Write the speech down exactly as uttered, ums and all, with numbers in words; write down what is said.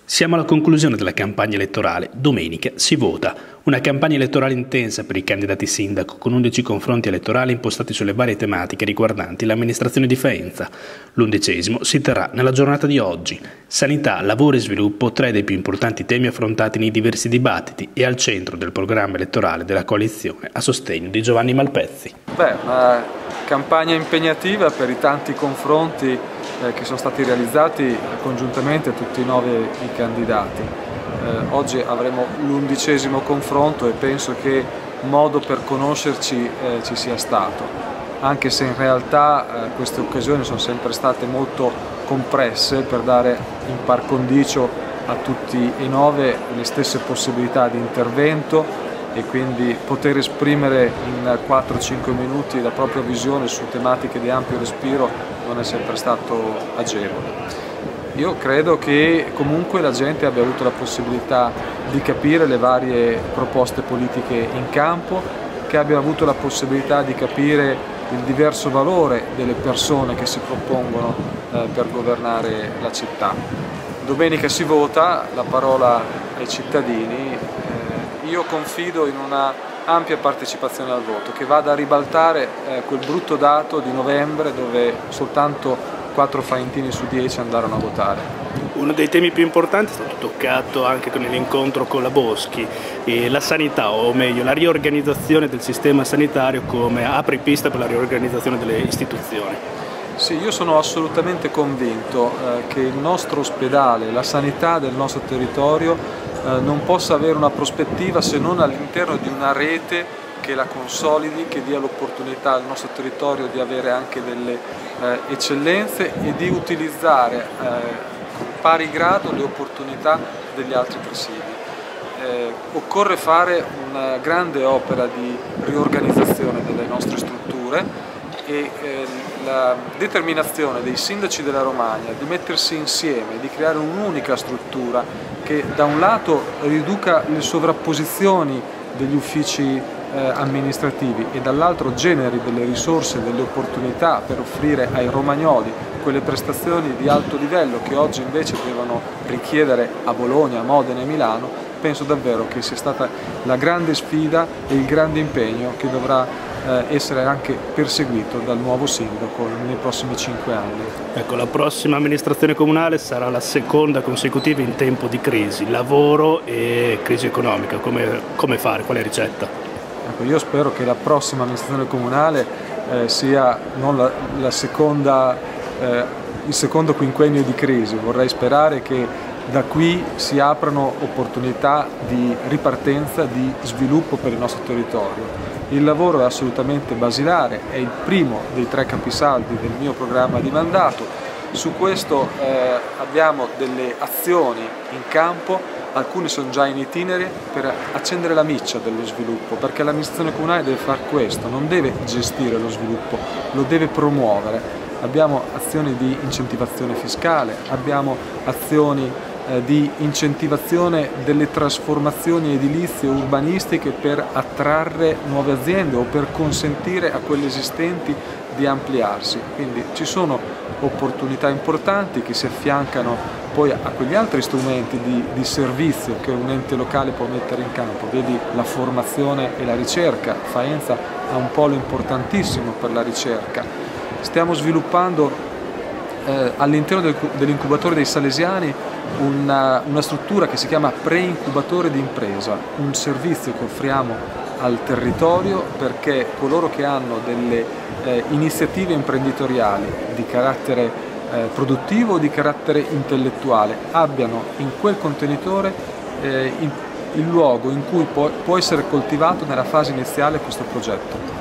Siamo alla conclusione della campagna elettorale. Domenica si vota. Una campagna elettorale intensa per i candidati sindaco, con undici confronti elettorali impostati sulle varie tematiche riguardanti l'amministrazione di Faenza. L'undicesimo si terrà nella giornata di oggi. Sanità, lavoro e sviluppo, tre dei più importanti temi affrontati nei diversi dibattiti e al centro del programma elettorale della coalizione a sostegno di Giovanni Malpezzi. Beh, una campagna impegnativa per i tanti confronti eh, che sono stati realizzati congiuntamente a tutti e nove i candidati. Eh, oggi avremo l'undicesimo confronto e penso che modo per conoscerci eh, ci sia stato, anche se in realtà eh, queste occasioni sono sempre state molto compresse per dare in par condicio a tutti e nove le stesse possibilità di intervento e quindi poter esprimere in quattro cinque minuti la propria visione su tematiche di ampio respiro non è sempre stato agevole. Io credo che comunque la gente abbia avuto la possibilità di capire le varie proposte politiche in campo, che abbia avuto la possibilità di capire il diverso valore delle persone che si propongono eh, per governare la città. Domenica si vota, la parola ai cittadini. eh, io confido in una ampia partecipazione al voto che vada a ribaltare eh, quel brutto dato di novembre dove soltanto quattro faentini su dieci andarono a votare. Uno dei temi più importanti è stato toccato anche con l'incontro con la Boschi, e la sanità, o meglio la riorganizzazione del sistema sanitario come apripista per la riorganizzazione delle istituzioni. Sì, io sono assolutamente convinto eh, che il nostro ospedale, la sanità del nostro territorio eh, non possa avere una prospettiva se non all'interno di una rete che la consolidi, che dia l'opportunità al nostro territorio di avere anche delle eh, eccellenze e di utilizzare eh, con pari grado le opportunità degli altri presidi. Eh, occorre fare una grande opera di riorganizzazione delle nostre strutture e eh, la determinazione dei sindaci della Romagna di mettersi insieme, di creare un'unica struttura che da un lato riduca le sovrapposizioni degli uffici eh, amministrativi e dall'altro generi delle risorse, delle opportunità per offrire ai romagnoli quelle prestazioni di alto livello che oggi invece devono richiedere a Bologna, Modena e Milano. Penso davvero che sia stata la grande sfida e il grande impegno che dovrà eh, essere anche perseguito dal nuovo sindaco nei prossimi cinque anni. Ecco, la prossima amministrazione comunale sarà la seconda consecutiva in tempo di crisi, lavoro e crisi economica. Come, come fare? Qual è la ricetta? Ecco, io spero che la prossima amministrazione comunale eh, sia non la, la seconda, eh, il secondo quinquennio di crisi. Vorrei sperare che da qui si aprano opportunità di ripartenza, di sviluppo per il nostro territorio. Il lavoro è assolutamente basilare, è il primo dei tre capisaldi del mio programma di mandato. Su questo eh, abbiamo delle azioni in campo, alcune sono già in itinere per accendere la miccia dello sviluppo, perché l'amministrazione comunale deve fare questo, non deve gestire lo sviluppo, lo deve promuovere. Abbiamo azioni di incentivazione fiscale, abbiamo azioni di incentivazione delle trasformazioni edilizie e urbanistiche per attrarre nuove aziende o per consentire a quelle esistenti di ampliarsi. Quindi ci sono opportunità importanti che si affiancano poi a quegli altri strumenti di, di servizio che un ente locale può mettere in campo. Vedi la formazione e la ricerca. Faenza ha un polo importantissimo per la ricerca. Stiamo sviluppando Eh, all'interno del, dell'incubatore dei Salesiani una, una struttura che si chiama pre-incubatore d'impresa, un servizio che offriamo al territorio perché coloro che hanno delle eh, iniziative imprenditoriali di carattere eh, produttivo o di carattere intellettuale abbiano in quel contenitore eh, il, il luogo in cui può, può essere coltivato nella fase iniziale questo progetto.